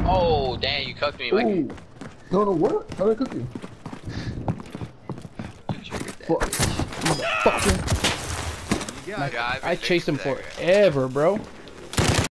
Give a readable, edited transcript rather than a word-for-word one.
Oh, damn, you cooked me, Mike. Ooh. No, no, what? How did I cook you? You triggered that Fuck. bitch. Fucking. You got I chased him forever, bro.